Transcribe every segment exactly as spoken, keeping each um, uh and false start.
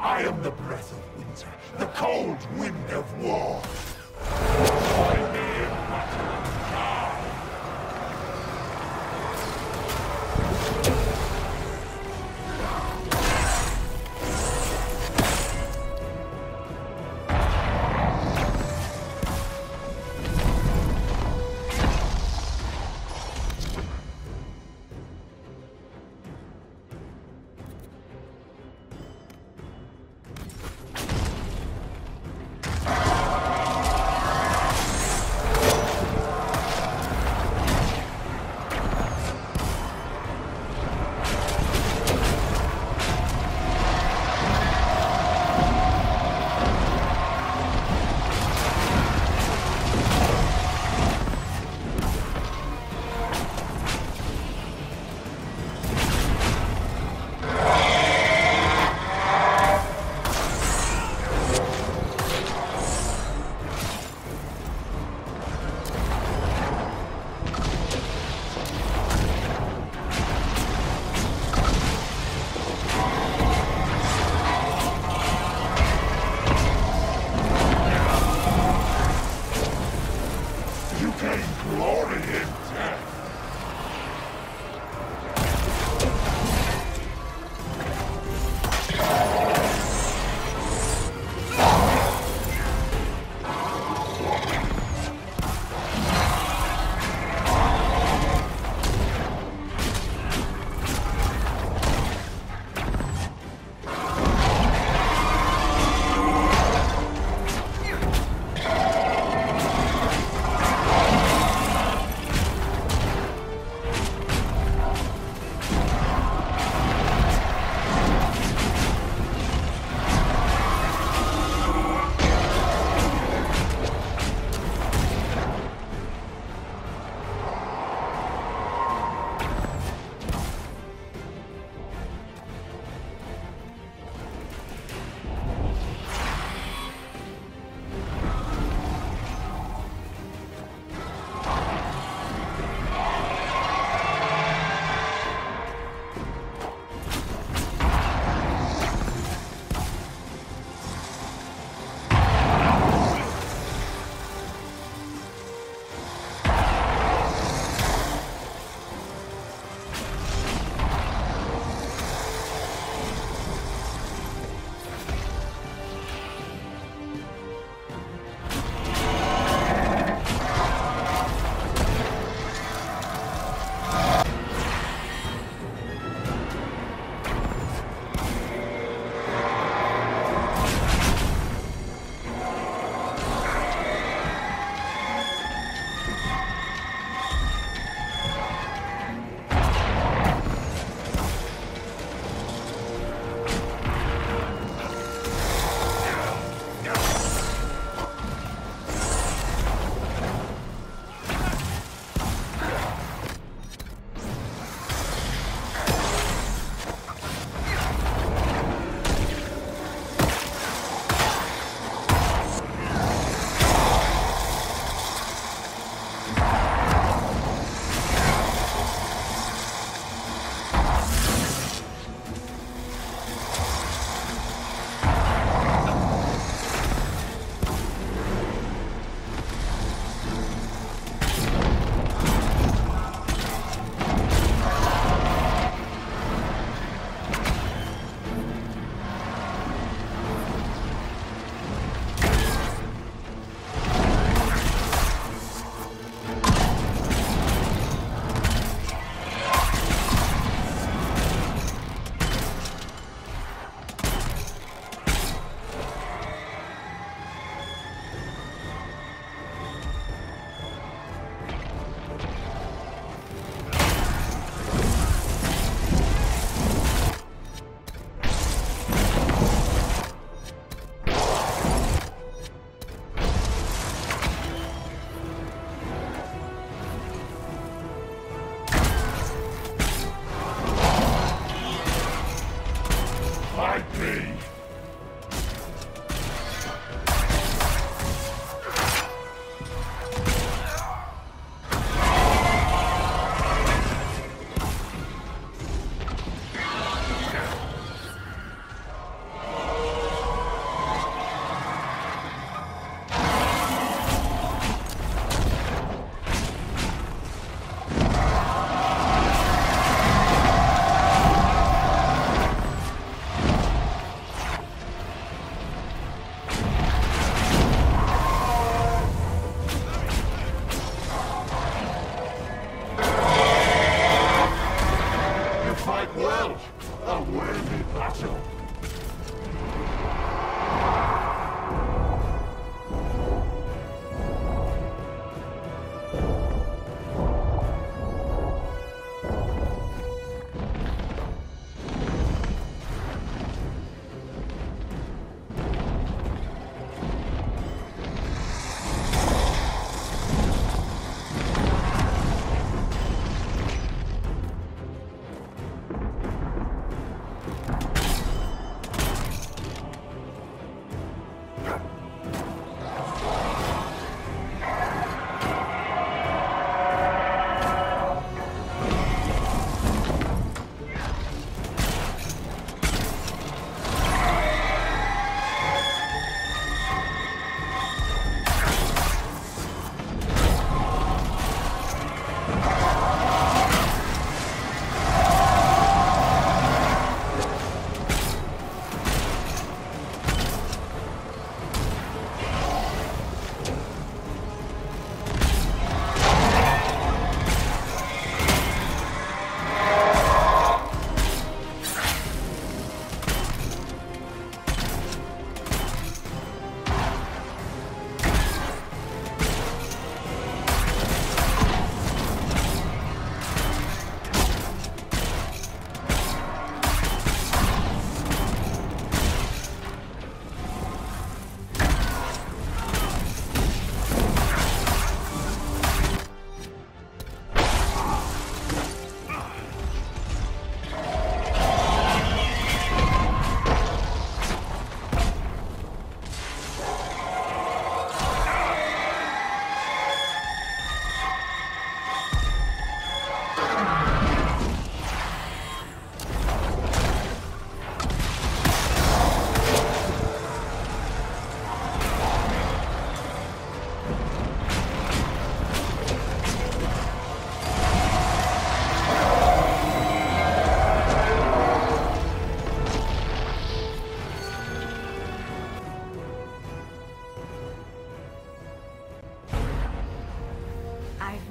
I am the breath of winter, the cold wind of war. Find me in battle and die.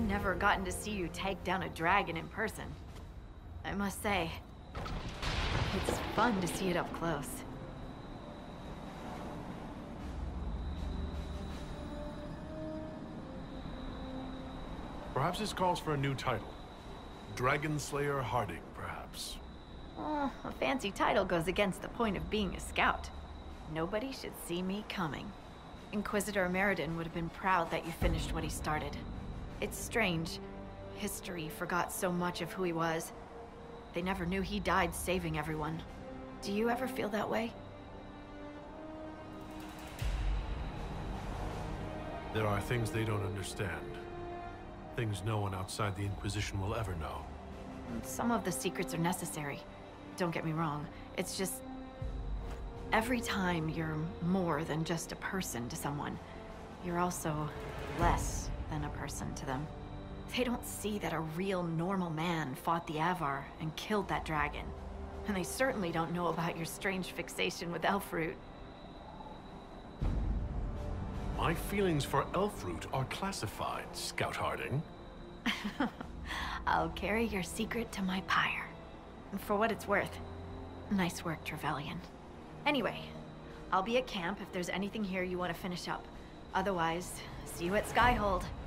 never gotten to see you take down a dragon in person. I must say, it's fun to see it up close. Perhaps this calls for a new title. Dragon Slayer Harding, perhaps. Oh, a fancy title goes against the point of being a scout. Nobody should see me coming. Inquisitor Ameridan would have been proud that you finished what he started. It's strange. History forgot so much of who he was. They never knew he died saving everyone. Do you ever feel that way? There are things they don't understand. Things no one outside the Inquisition will ever know. Some of the secrets are necessary. Don't get me wrong. It's just... every time you're more than just a person to someone, you're also less than a person to them. They don't see that a real normal man fought the Avvar and killed that dragon. And they certainly don't know about your strange fixation with elfroot. My feelings for elfroot are classified, Scout Harding. I'll carry your secret to my pyre. For what it's worth. Nice work, Trevelyan. Anyway, I'll be at camp if there's anything here you want to finish up. Otherwise, see you at Skyhold.